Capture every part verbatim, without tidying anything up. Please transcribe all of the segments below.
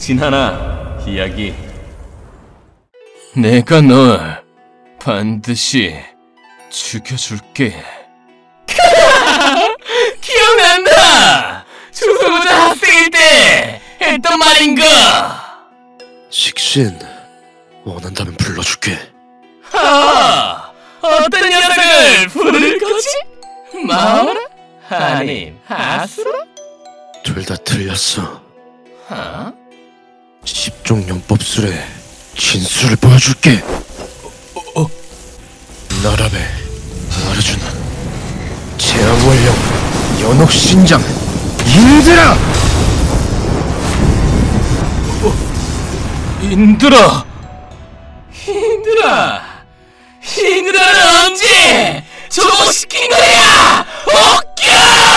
정신 하나 이야기. 내가 널 반드시 죽여줄게. 기억난다! 초소부자 학생일 때 했던 말인가? 식신 원한다면 불러줄게. 하! 어떤 녀석을 부를 거지? 마오라? 아님 하수라? 둘 다 틀렸어. 하? 십종 용법술의 진수를 보여줄게. 어, 어. 나라베 아르주나 제왕원령 연옥신장 인드라! 어, 인드라! 인드라! 인드라는 언제 저거 시킨 거야! 옥겨!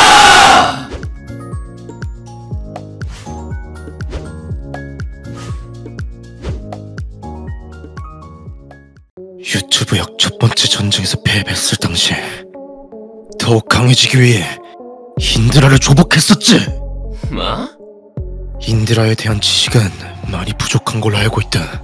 유튜브역 첫 번째 전쟁에서 패배했을 당시 더욱 강해지기 위해 인드라를 조복했었지. 뭐? 인드라에 대한 지식은 많이 부족한 걸로 알고 있다.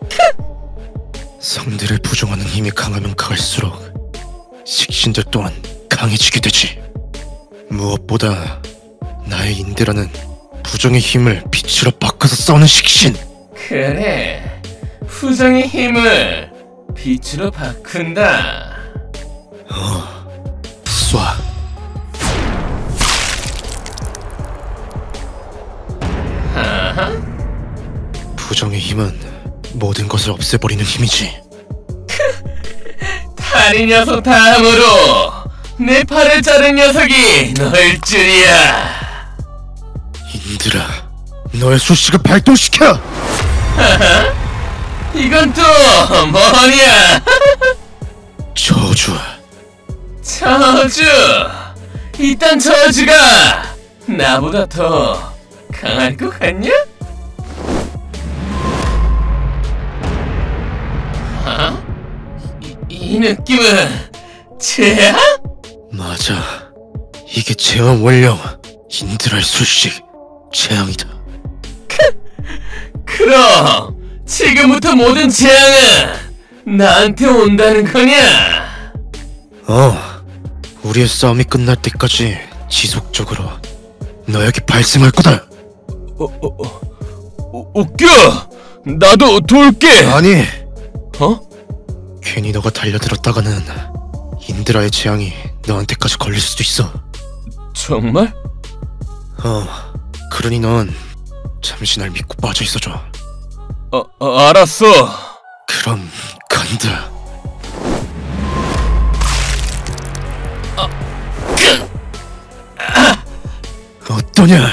상대를 부정하는 힘이 강하면 강할수록 식신들 또한 강해지게 되지. 무엇보다 나의 인드라는 부정의 힘을 빛으로 바꿔서 써는 식신. 그래, 부정의 힘을 빛으로 바꾼다. 어, 쏴. 하하? 부정의 힘은 모든 것을 없애버리는 힘이지. 다리 녀석 다음으로 내 팔을 자른 녀석이 너일 줄이야. 인드라, 너의 수식을 발동시켜! 하하? 이건 또 뭐냐? 저주. 저주! 이딴 저주가 나보다 더 강할 것 같냐? 어? 이, 이 느낌은 재앙? 맞아. 이게 제왕 원령 인드라의 수식 재앙이다. 그럼 지금부터 모든 재앙은 나한테 온다는 거냐? 어, 우리의 싸움이 끝날 때까지 지속적으로 너에게 발생할 거다. 어, 어, 어, 어, 웃겨! 나도 돌게! 아니, 어? 괜히 너가 달려들었다가는 인드라의 재앙이 너한테까지 걸릴 수도 있어. 정말? 어, 그러니 넌 잠시 날 믿고 빠져 있어줘. 어, 어 알았어. 그럼 간다. 어, 그, 아. 어떠냐?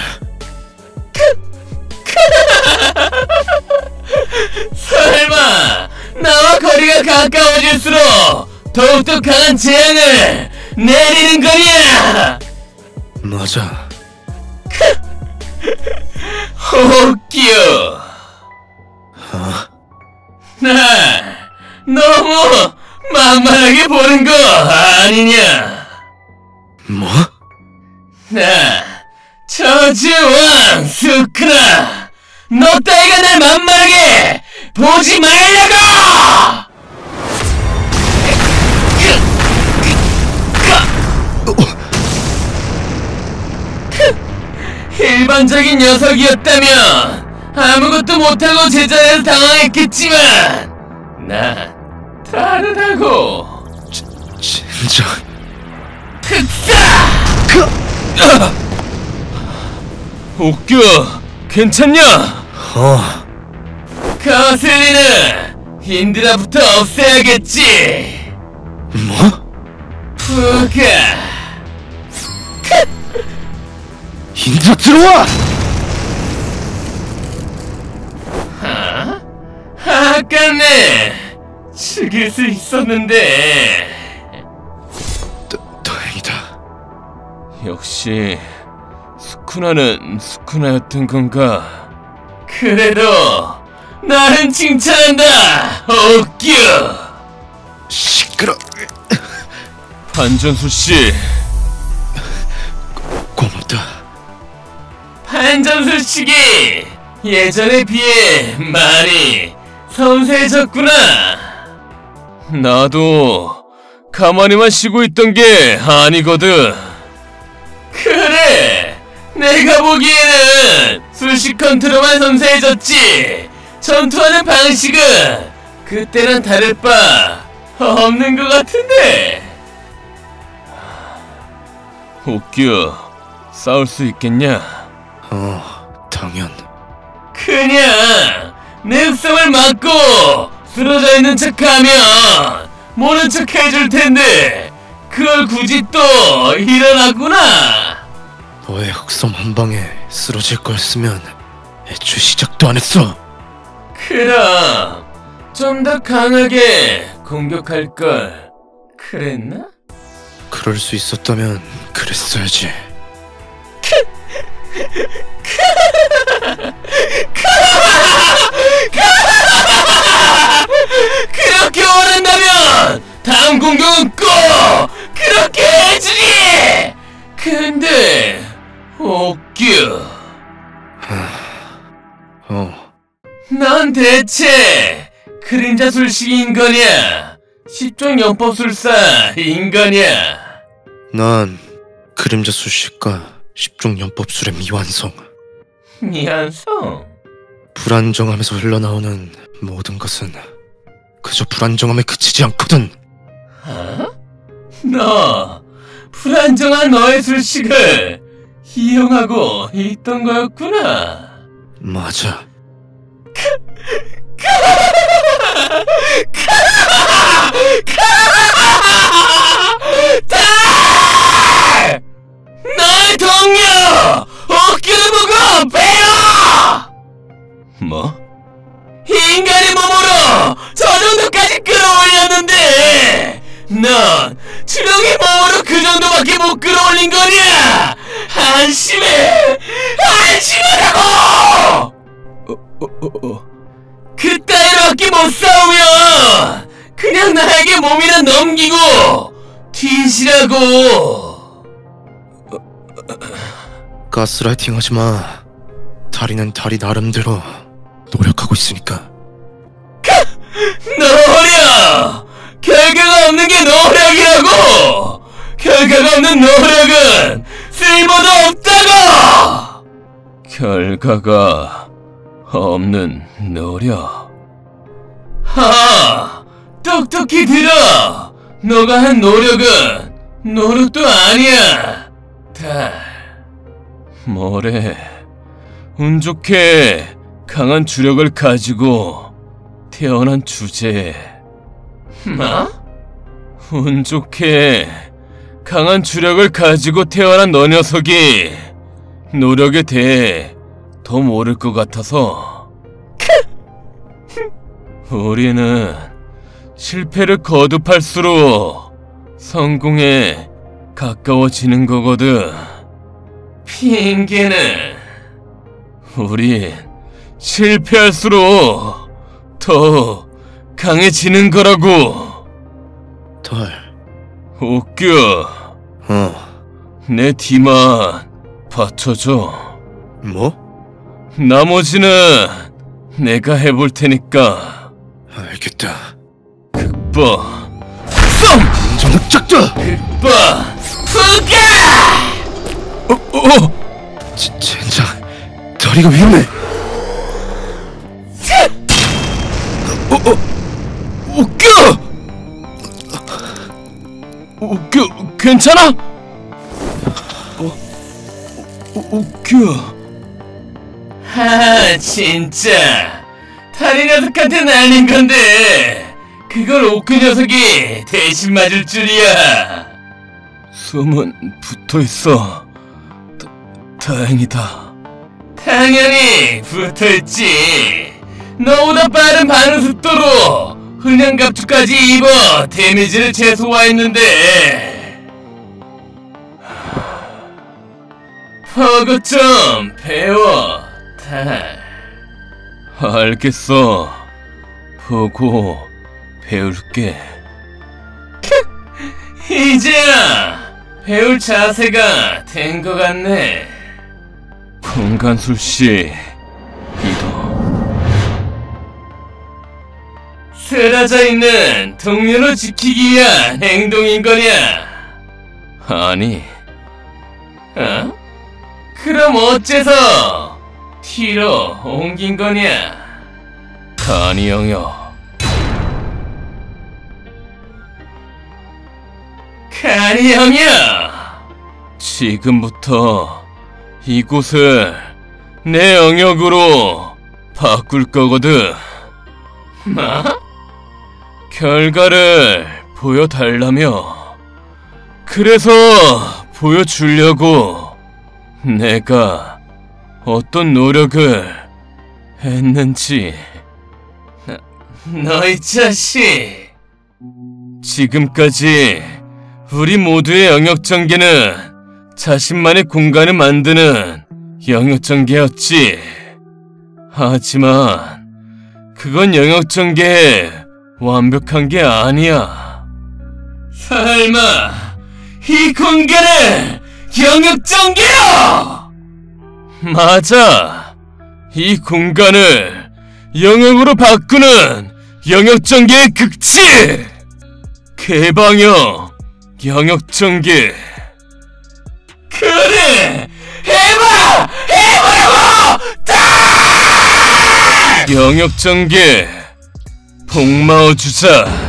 설마 나와 거리가 가까워질수록 더욱더 강한 재앙을 내리는 거냐? 맞아. 웃겨. 어? 나 너무 만만하게 보는 거 아니냐? 뭐? 나 저주왕 스크라, 너 따위가 날 만만하게 보지 말라고! 일반적인 녀석이었다면 아무것도 못하고 제자리에서 당황했겠지만 난 다르다고. 지, 진짜. 특사! 그... 아! 옥규, 괜찮냐? 어. 거슬리는 인드라부터 없애야겠지. 뭐? 푸가. 인드라 들어와! 하? 아깝네. 죽일 수 있었는데. 다, 다행이다. 역시 스쿠나는 스쿠나였던 건가? 그래도 나는 칭찬한다, 옥규. 시끄러. 반전수 씨. 고맙다. 반전수 씨기 예전에 비해 많이 섬세해졌구나. 나도 가만히만 쉬고 있던 게 아니거든. 그래, 내가 보기에는 술식 컨트롤만 섬세해졌지 전투하는 방식은 그때랑 다를 바 없는 것 같은데. 옥규, 싸울 수 있겠냐? 어, 당연. 그냥 내 흡성을 막고 쓰러져 있는 척하면 모른 척 해줄 텐데 그걸 굳이 또 일어나구나. 너의 흑섬 한 방에 쓰러질 거였으면 애초에 시작도 안 했어. 그럼 좀 더 강하게 공격할 걸 그랬나? 그럴 수 있었다면 그랬어야지. 그렇게 원한다면 다음 공격은 꼭 그렇게 해주지. 근데 옥규, 어, 넌 대체 그림자 술식인 거냐? 십종 연법술사인 거냐? 난 그림자 수식과 십종 연법술의 미완성. 미안성? 불안정함에서 흘러나오는 모든 것은 그저 불안정함에 그치지 않거든. 어? 너 불안정한 너의 술식을 이용하고 있던 거였구나. 맞아. 달! 나의 동료! 옥규를 보고 배워! 뭐? 인간의 몸으로 저 정도까지 끌어올렸는데 넌 주령의 몸으로 그 정도밖에 못 끌어올린 거냐? 한심해! 한심하다고! 어, 어, 어, 어. 그따위로밖에 못 싸우면 그냥 나에게 몸이나 넘기고 뒤지라고. 가스라이팅 하지 마. 다리는 다리 나름대로 노력하고 있으니까. 노력! 결과가 없는 게 노력이라고! 결과가 없는 노력은 쓸모도 없다고! 결과가 없는 노력. 하! 똑똑히 들어! 너가 한 노력은 노력도 아니야. 달. 뭐래? 운 좋게 강한 주력을 가지고 태어난 주제에. 뭐? 운 좋게 강한 주력을 가지고 태어난 너 녀석이 노력에 대해 더 모를 것 같아서. 우리는 실패를 거듭할수록 성공에 가까워지는 거거든. 핑계는 우린 실패할수록 더 강해지는 거라고. 달. 옥규, 어. 내 뒤만 받쳐줘. 뭐? 나머지는 내가 해볼 테니까. 알겠다. 극버 쏨! 인정흑작다! 극버 후가! 어, 어! 지, 젠장, 다리가 위험해. 어, 어! 옥규! 옥규, 괜찮아? 어, 어, 옥규. 하, 진짜. 다리 녀석한테 날린 건데 그걸 옥규 녀석이 대신 맞을 줄이야. 숨은 붙어있어. 다, 다행이다. 당연히 붙어있지. 너보다 빠른 반응 속도로 훈련갑주까지 입어 데미지를 최소화했는데. 보고 좀 배워, 달. 알겠어. 보고 배울게. 이제야 배울 자세가 된 것 같네. 공간술씨, 쓰러져 있는 동료를 지키기 위한 행동인 거냐? 아니, 어? 그럼 어째서 T로 옮긴 거냐? 카니 영역. 카니 영역! 지금부터 이곳을 내 영역으로 바꿀 거거든. 뭐? 결과를 보여달라며. 그래서 보여주려고 내가 어떤 노력을 했는지. 너 이 자식! 지금까지 우리 모두의 영역 전개는 자신만의 공간을 만드는 영역 전개였지. 하지만 그건 영역 전개에 완벽한 게 아니야. 설마 이 공간을 영역 전개로! 맞아. 이 공간을 영역으로 바꾸는 영역 전개의 극치! 개방형 영역 전개. 그래! 해봐! 해보라고! 다! 영역 전개 복마어 주자.